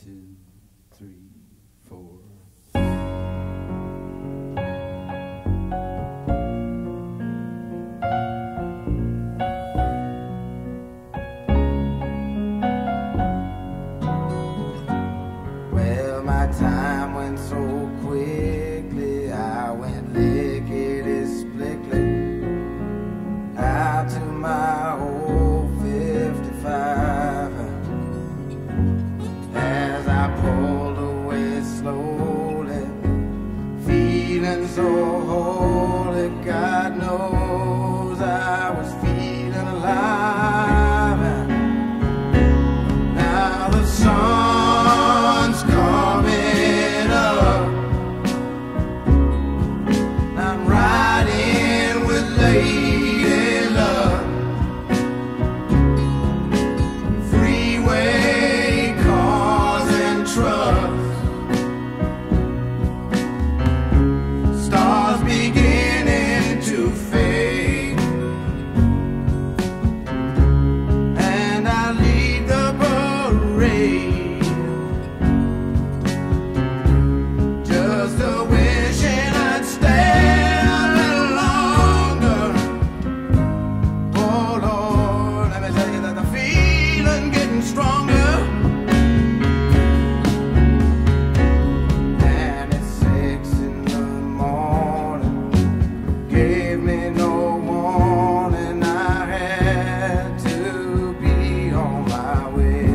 two, three, four. Well, my time went so quickly, I went lickety-splickly out to my old 55. As I pulled away slowly, feeling so holy, God knows I was feeling alive. Now the sun's coming up, and I'm riding with lady love. Freeway cars and trucks, stars beginning to fade, and I lead the parade, just a wishing I'd stay a little longer. Oh Lord, let me tell you that the feeling getting stronger, and it's 6 in the morning, gave me no warning, I had to be on my way.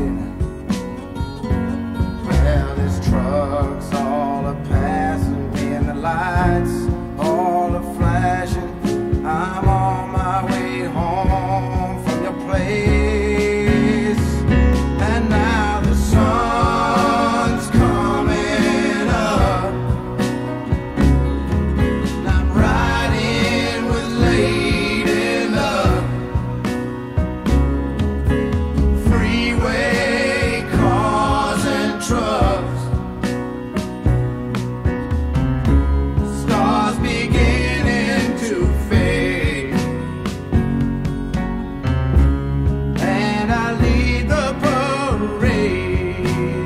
Well, this truck's all a passing me, and the lights all a flashing, I'm on my way home from your place, and now the sun's coming up, and I'm riding with lady love. Freeway cars and trucks, stars beginning to fade, and I lead the parade,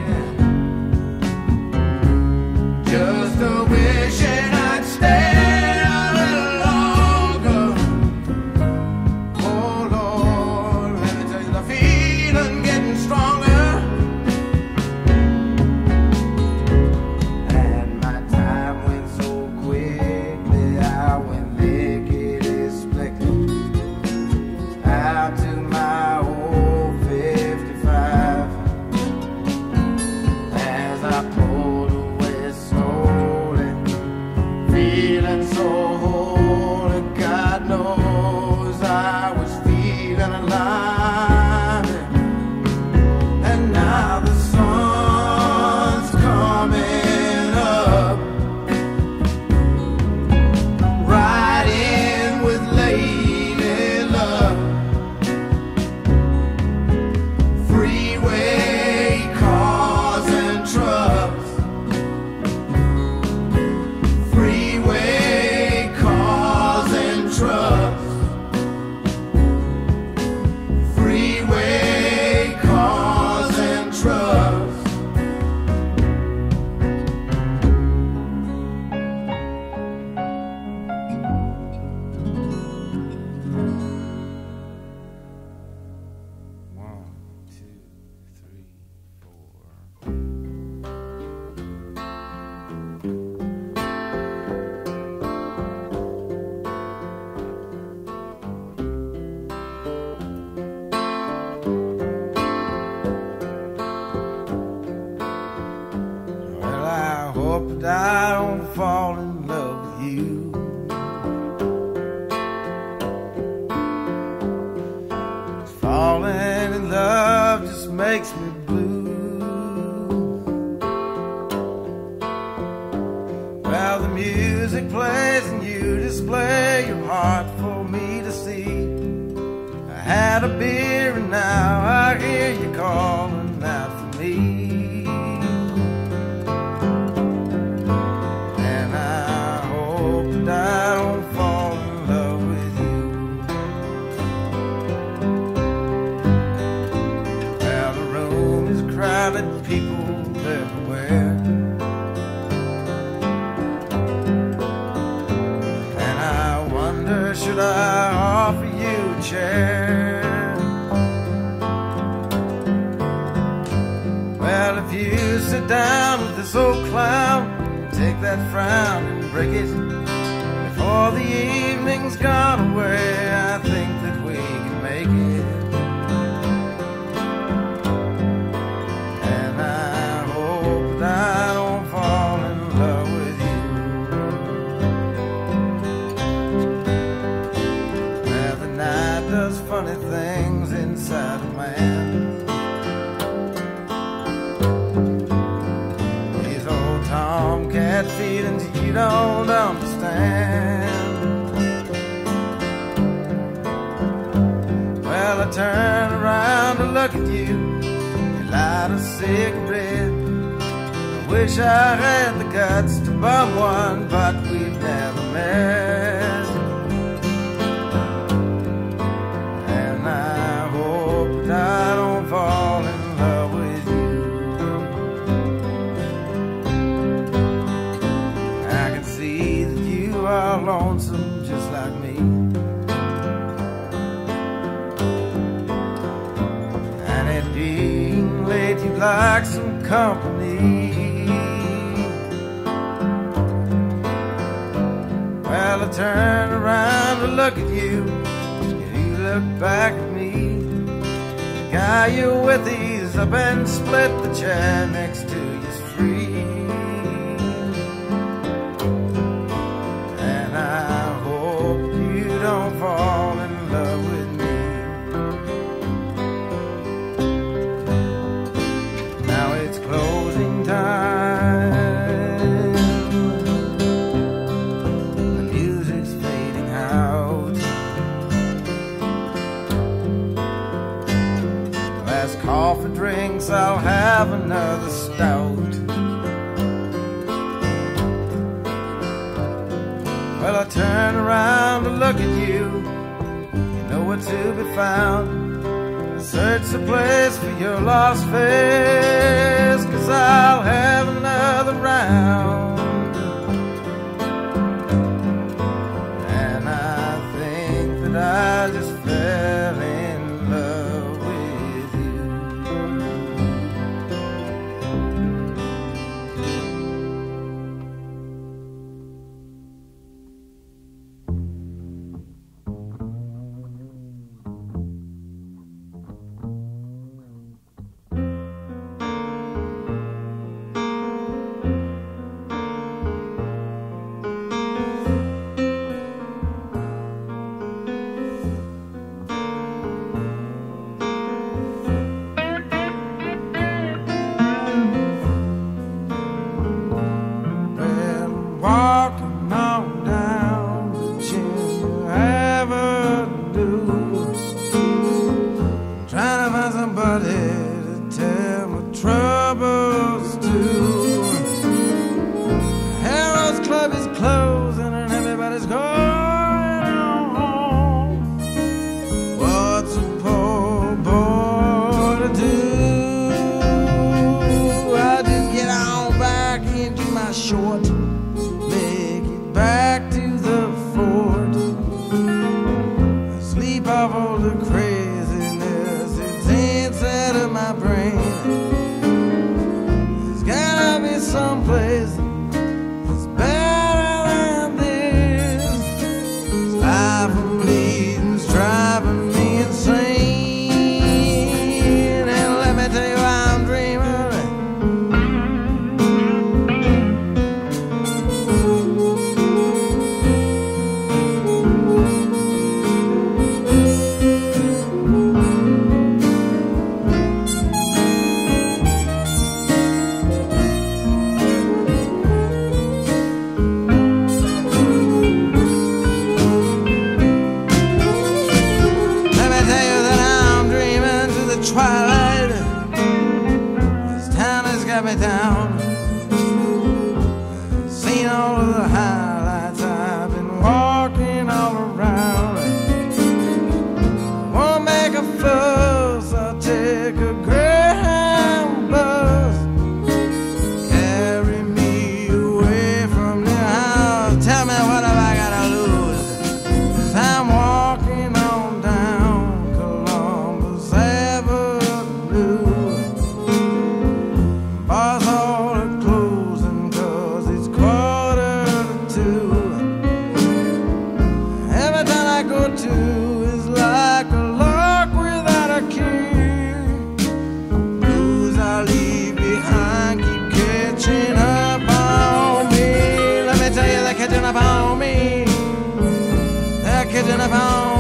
just a wishing I'd stay a little longer. Oh Lord, let me tell you the feeling getting stronger, and my time went so quickly, I went lickety-splickly out to my old 55. As I pulled away slowly, feeling so holy, God knows I was feeling alive. And now the sun's coming up, riding with lady love. Freeway cars and trucks, freeway cars and trucks, freeway cars and trucks. One, two, three, four. Well, I hope that I don't fall in love with you. 'Cause falling in love just makes me blue. Well, the music plays and you display your heart for me to see. I had a beer and now I hear you calling out for me. And I hope that I don't fall in love with you. Well, the room is crowded violet people everywhere. And I wonder, should I offer you a chair? Well, if you sit down with this old clown, take that frown and break it before the evening's gone away, I think that we can make it. And I hope that I don't fall in love with you. Well, the night does funny things inside a man. Tomcat feelings you don't understand. Well, I turn around to look at you. You light a cigarette. I wish I had the guts to bum one, but we've never met. And I hope that I don't fall in love with you. You are lonesome just like me, and it being late you'd like some company. Well, I turn around to look at you, you look back at me. The guy you're with, he's up and split the chair next to you's free. Don't fall in love with me. Now it's closing time. The music's fading out. Last coffee drinks, I'll have another stout. Well, I turn around to look at you. You know where to be found. Search the place for your lost face, 'cause I'll have another round. And I think that I just fell in love with you. take a Greyhound bus.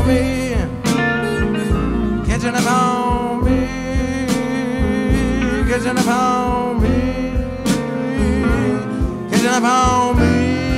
upon me, catching upon me, catching upon me, catching upon me.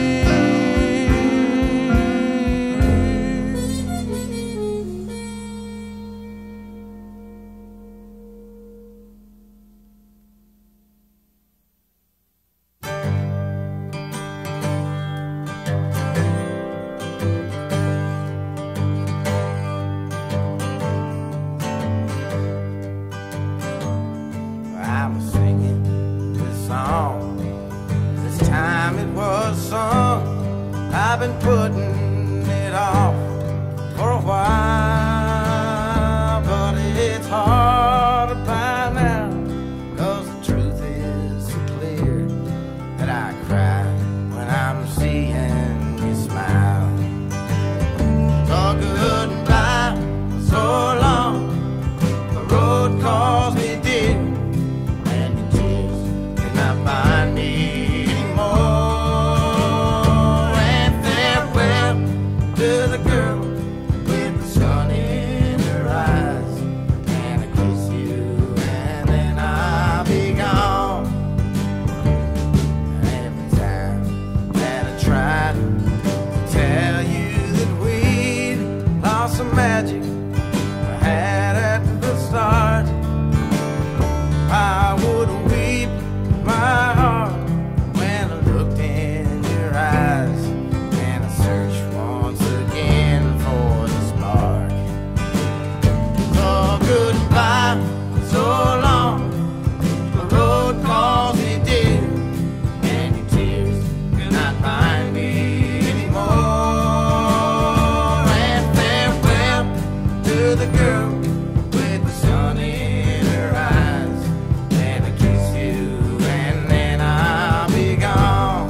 I'm singing this song. This time it was sung. I've been putting it off for a while, but it's hard to find now, 'cause the truth is so clear that I cry when I'm seeing you smile. So goodbye for so long. The road calls me dear, and your tears cannot find me anymore. And farewell to the girl with the sun in her eyes, and I kiss you and then I'll be gone. And every time that I tried to tell you that we'd lost some magic we had at the start, I would weep my heart when I looked in your eyes, and I searched once again for the spark. So goodbye, so long. The road calls me dear, and your tears cannot find me anymore. And farewell to the girl with the sun in her eyes, and I kiss you and then I'll be gone.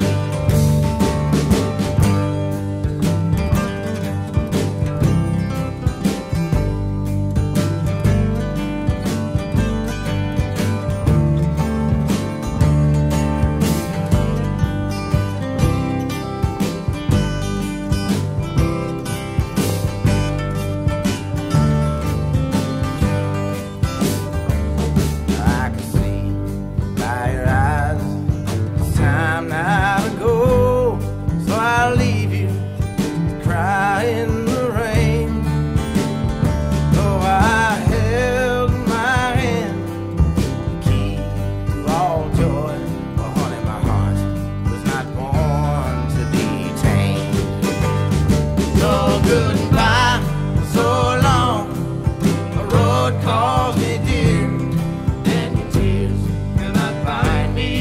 I can see by your eyes it's time now to go, so I'll leave you to cry in the rain. Though I held in my hand the key to all joy, but honey, my heart was not born to be tamed. So goodbye, so long. The road calls me dear, and your tears cannot find me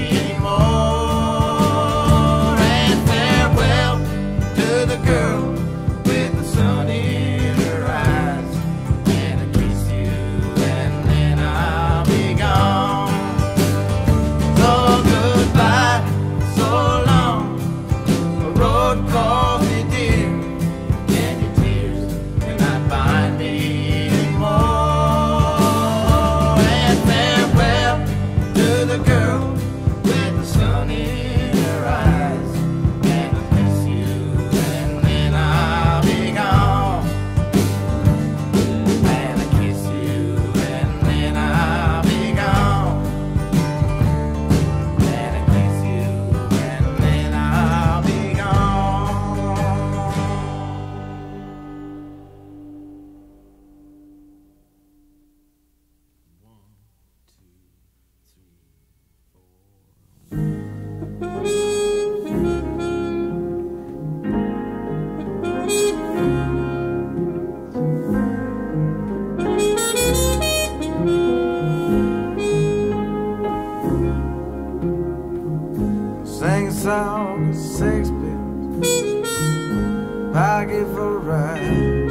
anymore. And farewell to the girl with the sun in her eyes, and I kiss you and then I'll be gone. So goodbye, so long. The road calls me dear, and your tears cannot find me anymore. And farewell to the girl with the sun in her eyes, and I kiss you and then I'll be gone. And I kiss you and then I'll be gone. And I kiss you and then I'll be gone. Sing a song of sixpence, pocket for a ride.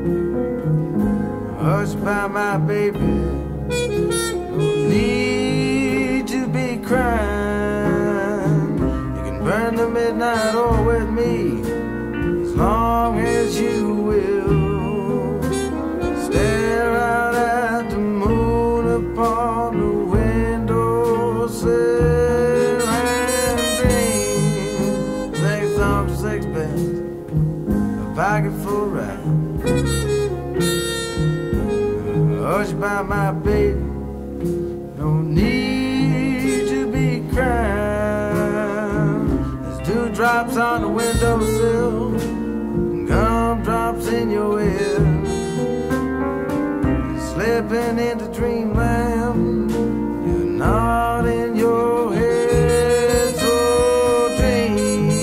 Hushed by my baby, don't need to be crying. You can burn the midnight oil with me as long as you will. Stare out at the moon upon the windowsill and dream. Sing a song of sixpence, a pocket full of ride. about my baby. Don't need to be crying. There's dewdrops on the windowsill, gumdrops in your ear. Slipping into dreamland, you're not in your head, so dream.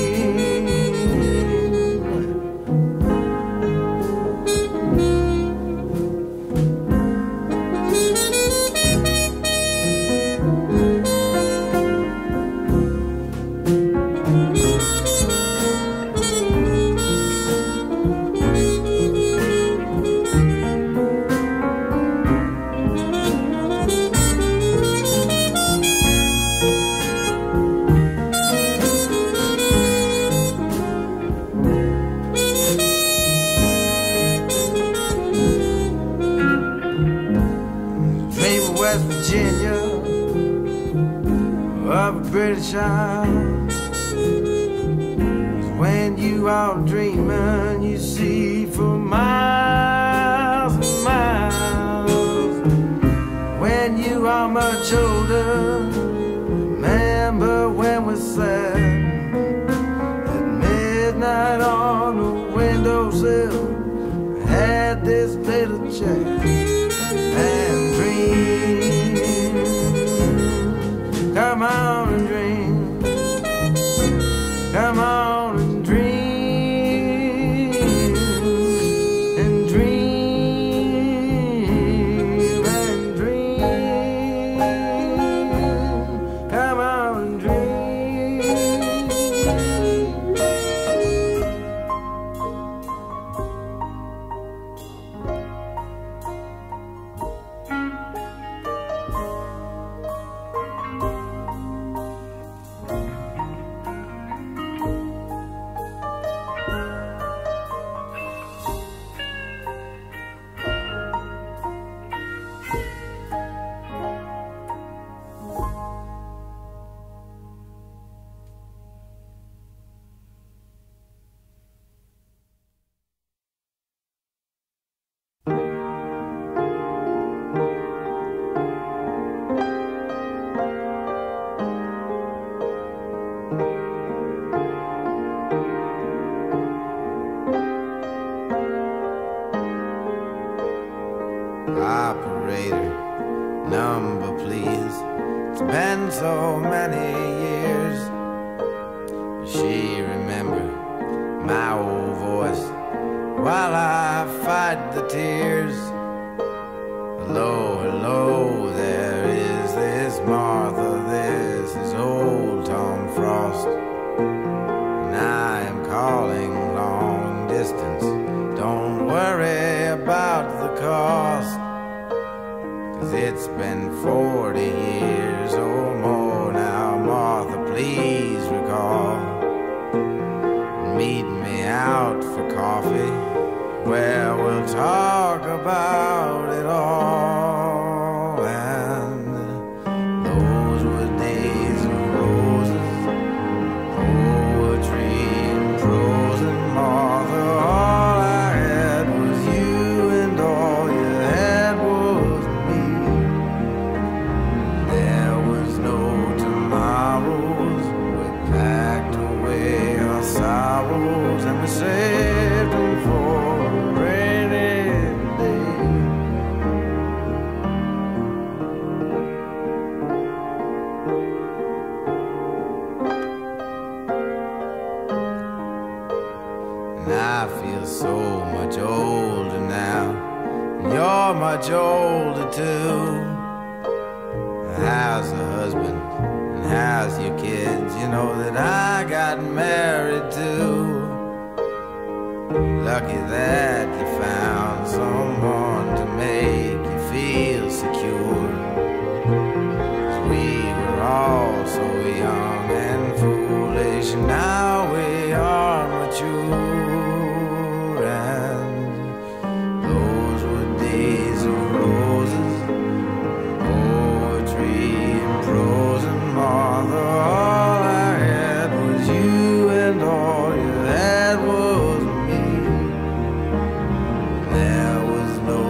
British Isles. When you are dreaming, you see for miles and miles. When you are much older, remember when we sat at midnight on the windowsill, had this little chat and dream. Come on and dream. Come on and dream. And dream. And dream. Come on and dream. Operator, number please. It's been so many years. She remembered my old voice while I fight the tears. Hello, hello, there is this Martha, this is old Tom Frost, and I am calling long distance. Don't worry about the cost, 'cause it's been 40 years or more now. Martha, please recall. Meet me out for coffee, where we'll talk about it all. And those were days of roses, poetry and prose, and Martha, all I had was you, and all you had was me. There was no tomorrows, we packed away our sorrows, and we saved them for a rainy day. And I feel so much older now, and you're much older too. How's the husband, and how's your kids? You know that I got married too. Lucky that you found someone to make you feel secure. 'Cause we were all so young and foolish, and now we are mature. And those were days of roses, poetry and prose, and Martha, all I had was you, and all you had was me. There was no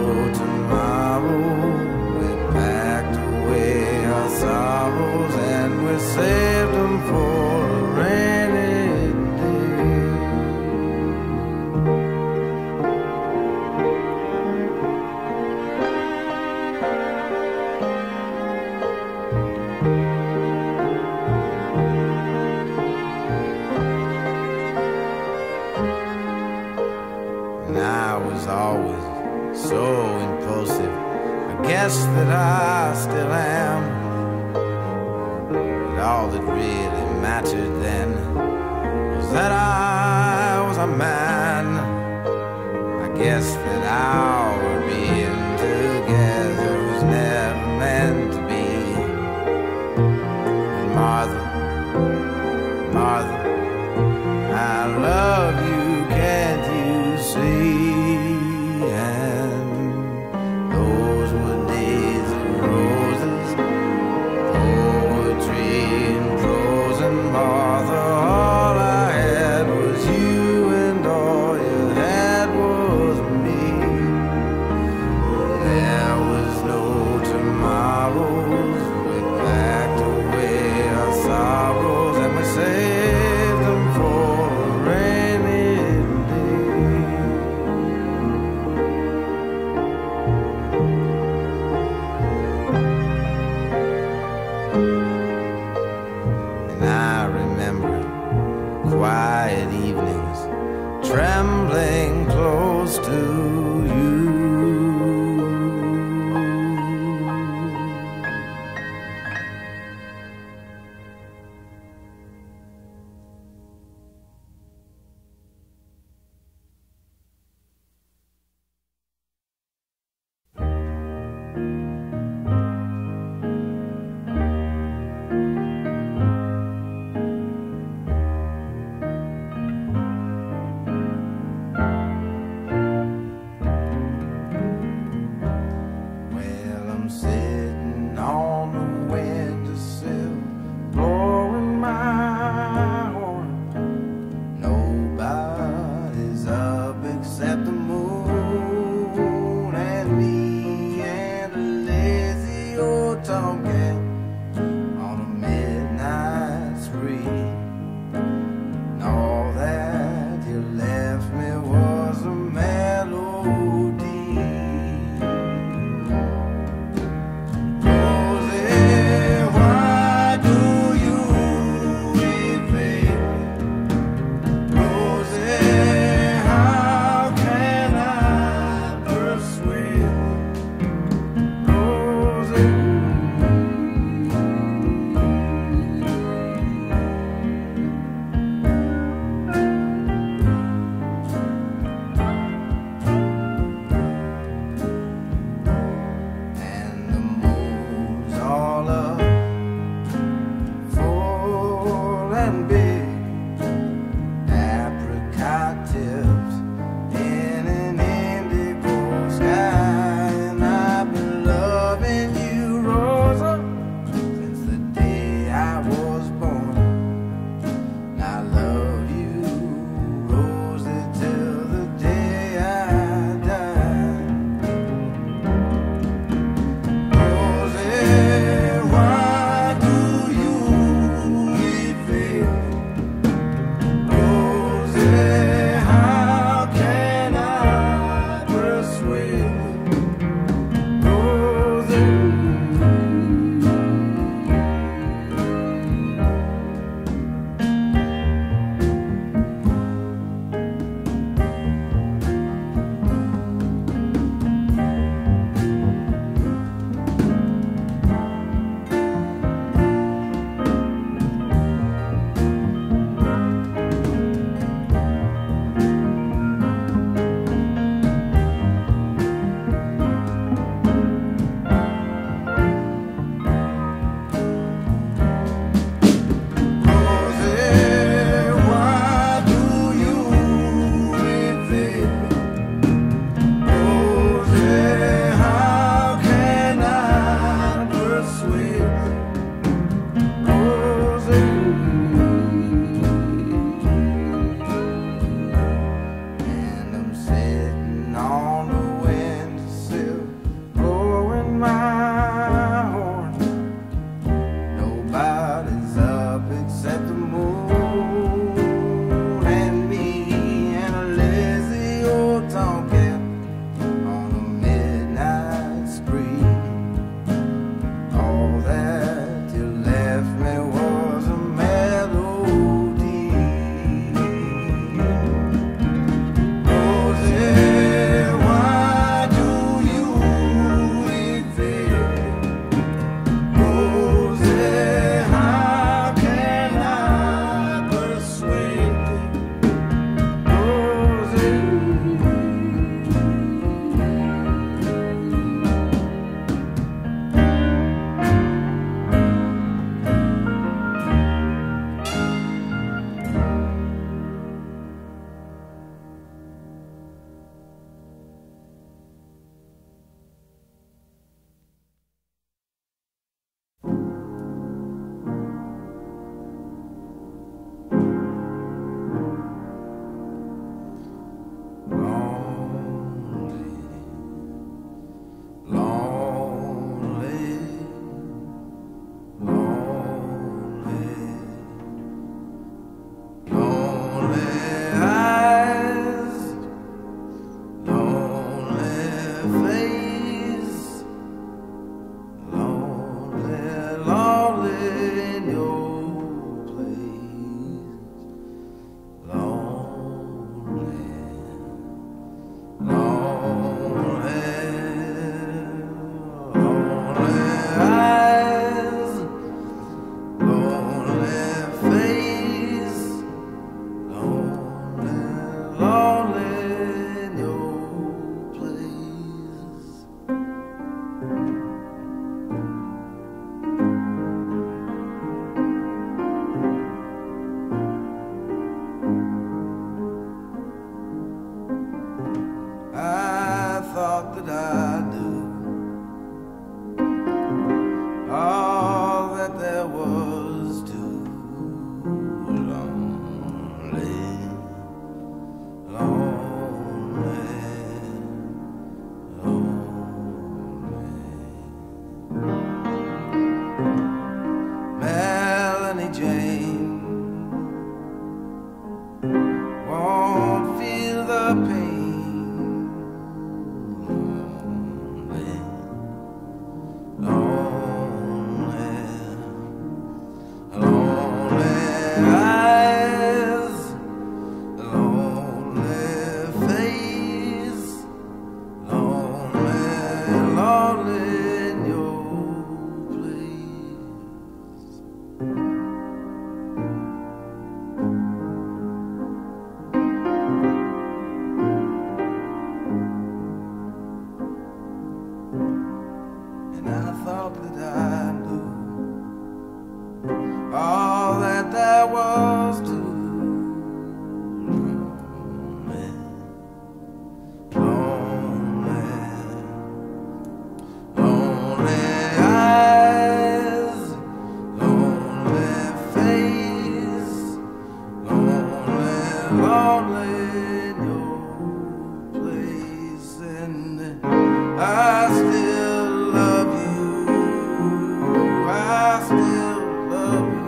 that really mattered then was that I was a man. I guess that our being together was never meant to be. And Martha, Martha, I love you, can't you see? And those were days of roses, poetry and prose, and Martha, all I had was you, and all you had was me. There was no tomorrows, we packed away our sorrows, and we saved them for a rainy day. And I remember quiet evenings, trembling close to you. Well, I'm sitting on the windowsill, blowing my horn. Nobody's up except the moon and me and a still love you.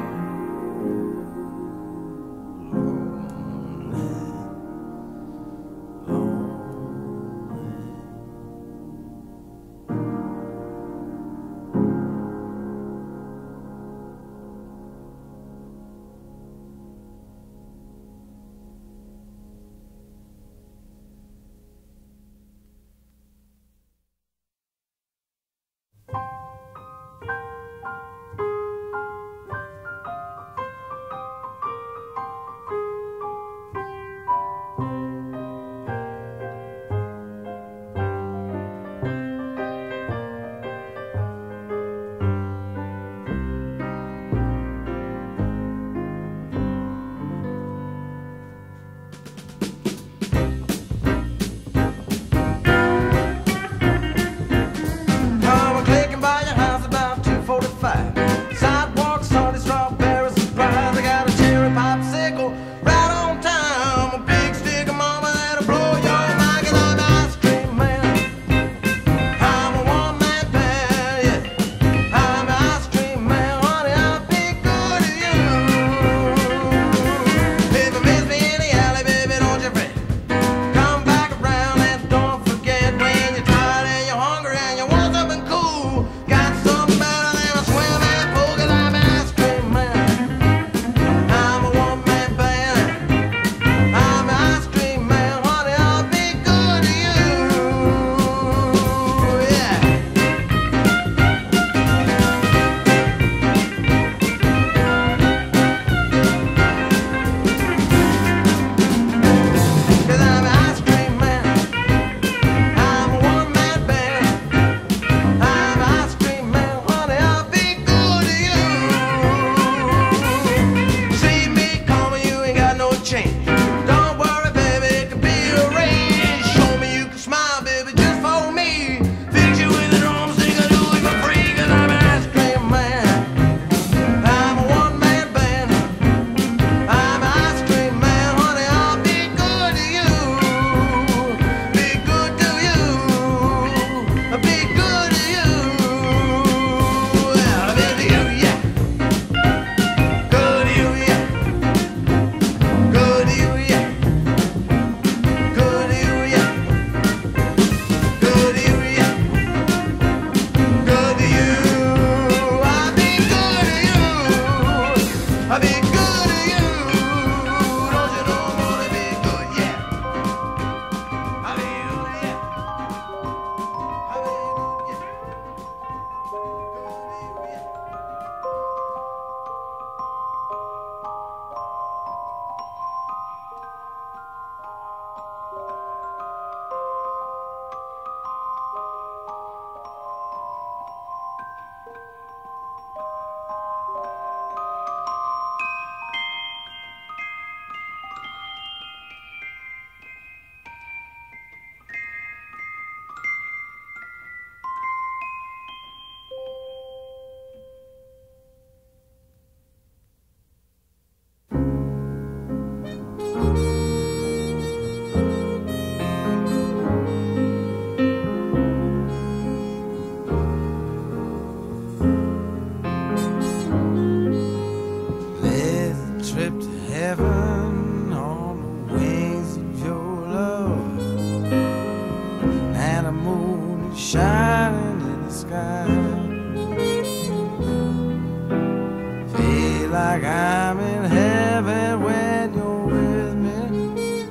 like I'm in heaven when you're with me.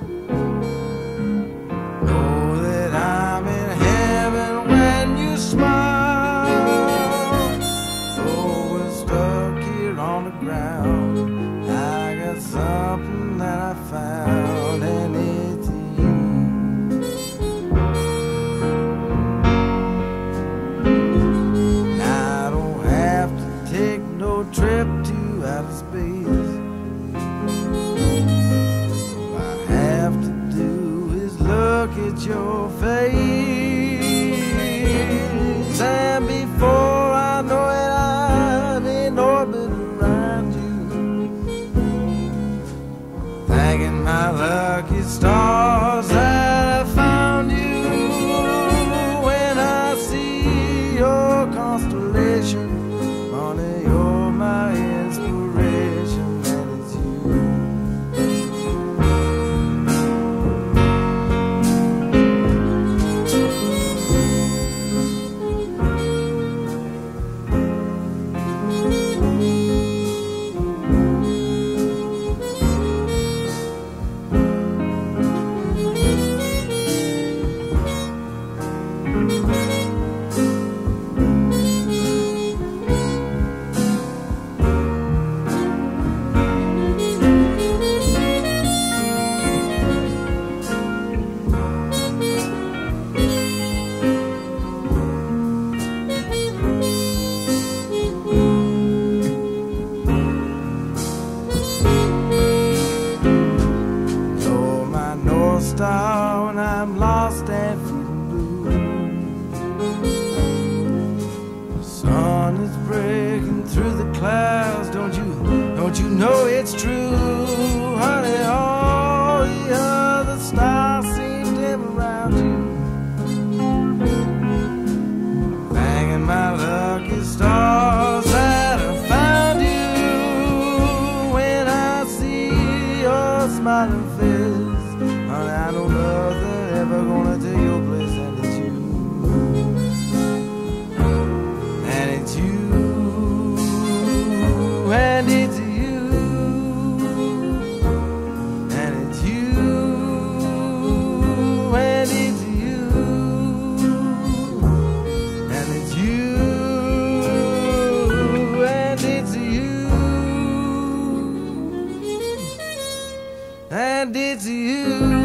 Know that I'm in heaven when you smile. Though we're stuck here on the ground, I got something that I found, and it's you. I don't have to take no trip to outer space. All I have to do is look at your face, and before I know it, I'm in orbit around you, thanking my lucky stars that I found you. When I see your constellation, honey, your clouds. Don't you know it's true, honey? All the other stars seem dim around you. Thanking my lucky stars that I found you. When I see your smiling face, honey, I know nothing ever gonna take your place, and it's you. And it's you. And it's you. And it's you. And it's you. And it's you. And it's you. And it's you.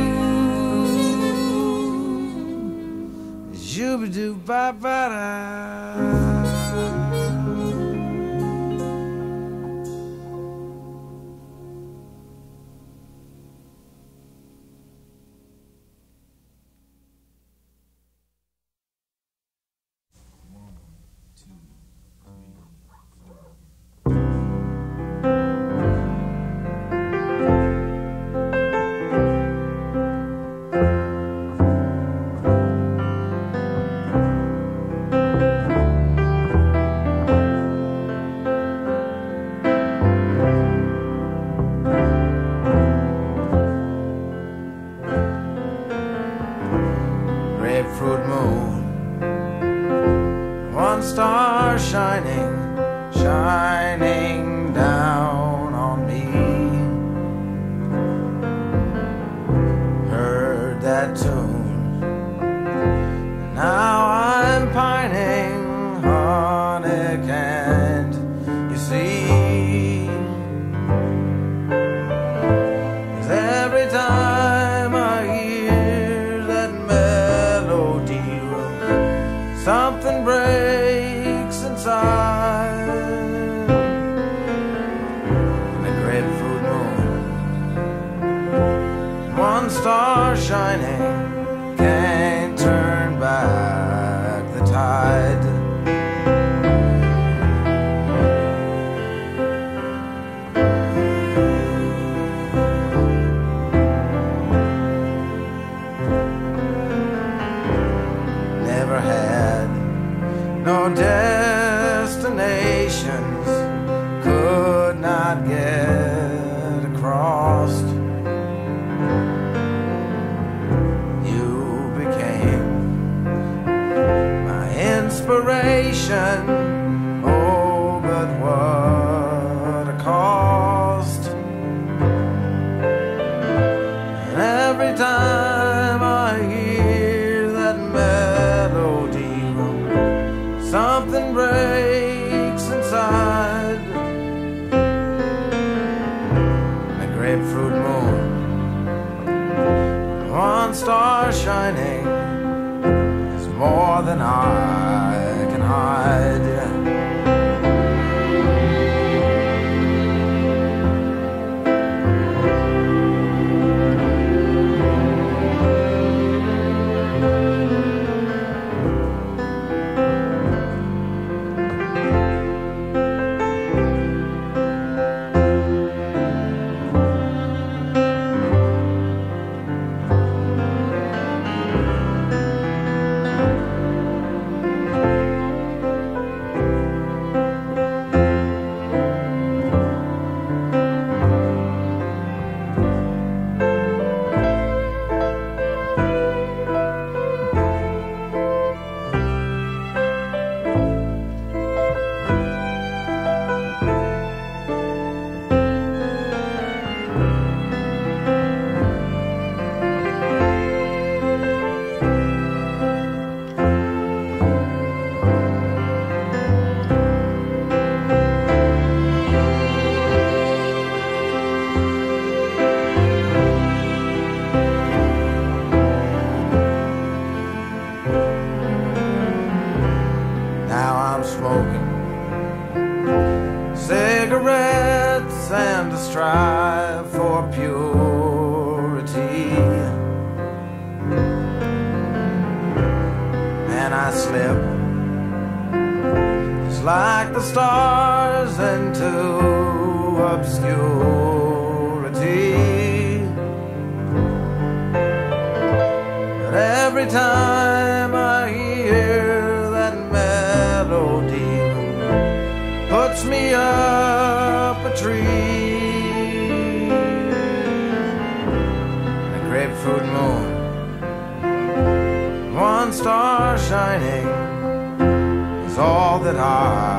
Shooby-doo-ba-ba-da. Grapefruit moon, one star shining, shining down on me. Heard that tune, now I'm pining, honey, can't you see? 'Cause every time I hear that melody, something breaks inside. The grapefruit moon, one star shining, can't turn back the tide. Never had no destinations, could not get across. You became my inspiration, oh, but what a cost. And every time I hear that melody, something breaks inside. The grapefruit moon, one star shining, is more than I can hide. Smoking cigarettes and to strive for purity. And I slip just like the stars falls into obscurity. But every time I hear that melody, puts me up a tree. A grapefruit moon, one star shining, is all that I